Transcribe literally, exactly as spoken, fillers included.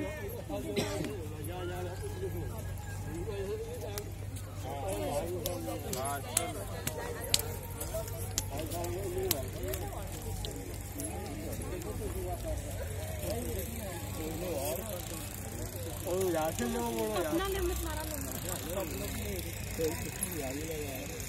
यार से लो बोलो यार। अपना लिमिट मारा लो।